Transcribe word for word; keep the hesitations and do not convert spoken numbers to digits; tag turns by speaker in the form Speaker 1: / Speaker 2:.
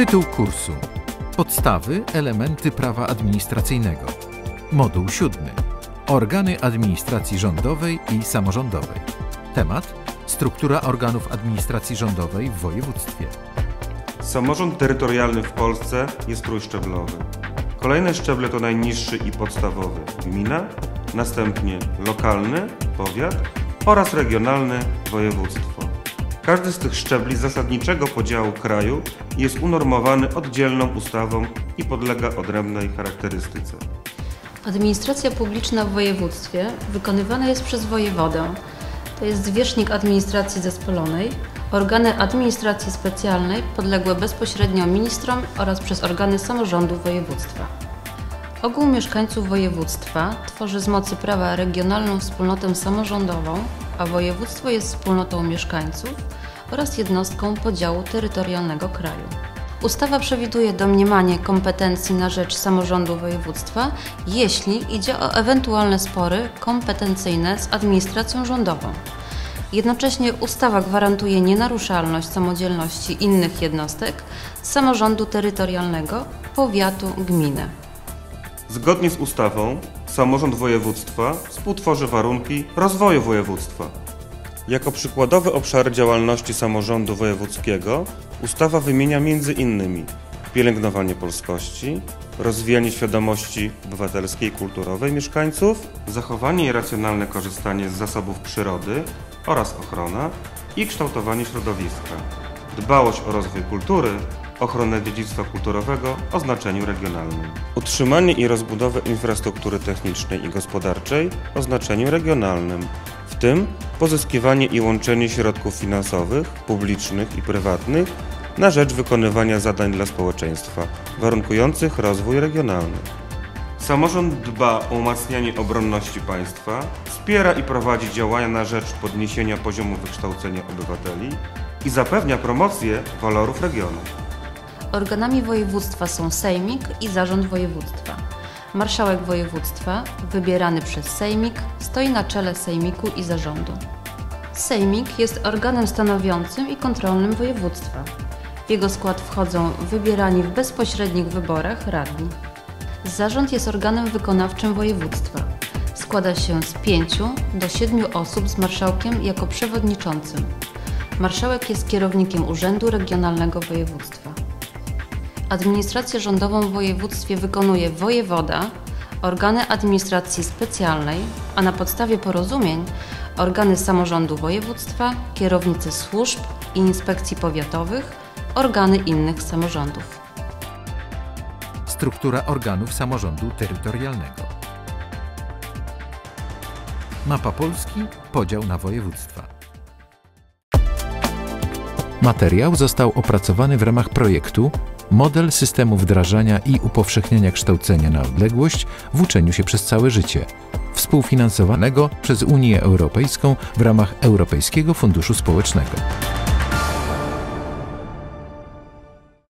Speaker 1: Tytuł kursu: Podstawy, elementy prawa administracyjnego. Moduł siódmy. Organy administracji rządowej i samorządowej. Temat: struktura organów administracji rządowej w województwie.
Speaker 2: Samorząd terytorialny w Polsce jest trójszczeblowy. Kolejne szczeble to najniższy i podstawowy gmina, następnie lokalny, powiat oraz regionalny, województwo. Każdy z tych szczebli zasadniczego podziału kraju jest unormowany oddzielną ustawą i podlega odrębnej charakterystyce.
Speaker 3: Administracja publiczna w województwie wykonywana jest przez wojewodę, to jest zwierzchnik administracji zespolonej, organy administracji specjalnej podległe bezpośrednio ministrom oraz przez organy samorządu województwa. Ogół mieszkańców województwa tworzy z mocy prawa regionalną wspólnotę samorządową, a województwo jest wspólnotą mieszkańców oraz jednostką podziału terytorialnego kraju. Ustawa przewiduje domniemanie kompetencji na rzecz samorządu województwa, jeśli idzie o ewentualne spory kompetencyjne z administracją rządową. Jednocześnie ustawa gwarantuje nienaruszalność samodzielności innych jednostek samorządu terytorialnego, powiatu, gminy.
Speaker 2: Zgodnie z ustawą samorząd województwa współtworzy warunki rozwoju województwa. Jako przykładowe obszary działalności samorządu wojewódzkiego ustawa wymienia między innymi pielęgnowanie polskości, rozwijanie świadomości obywatelskiej i kulturowej mieszkańców, zachowanie i racjonalne korzystanie z zasobów przyrody oraz ochrona i kształtowanie środowiska, dbałość o rozwój kultury, ochronę dziedzictwa kulturowego o znaczeniu regionalnym, utrzymanie i rozbudowę infrastruktury technicznej i gospodarczej o znaczeniu regionalnym, w tym pozyskiwanie i łączenie środków finansowych, publicznych i prywatnych na rzecz wykonywania zadań dla społeczeństwa, warunkujących rozwój regionalny. Samorząd dba o umacnianie obronności państwa, wspiera i prowadzi działania na rzecz podniesienia poziomu wykształcenia obywateli i zapewnia promocję walorów regionu.
Speaker 3: Organami województwa są sejmik i zarząd województwa. Marszałek województwa, wybierany przez sejmik, stoi na czele sejmiku i zarządu. Sejmik jest organem stanowiącym i kontrolnym województwa. W jego skład wchodzą wybierani w bezpośrednich wyborach radni. Zarząd jest organem wykonawczym województwa. Składa się z pięciu do siedmiu osób z marszałkiem jako przewodniczącym. Marszałek jest kierownikiem Urzędu Regionalnego Województwa. Administrację rządową w województwie wykonuje wojewoda, organy administracji specjalnej, a na podstawie porozumień organy samorządu województwa, kierownicy służb i inspekcji powiatowych, organy innych samorządów.
Speaker 1: Struktura organów samorządu terytorialnego. Mapa Polski, podział na województwa. Materiał został opracowany w ramach projektu Model systemu wdrażania i upowszechniania kształcenia na odległość w uczeniu się przez całe życie, współfinansowanego przez Unię Europejską w ramach Europejskiego Funduszu Społecznego.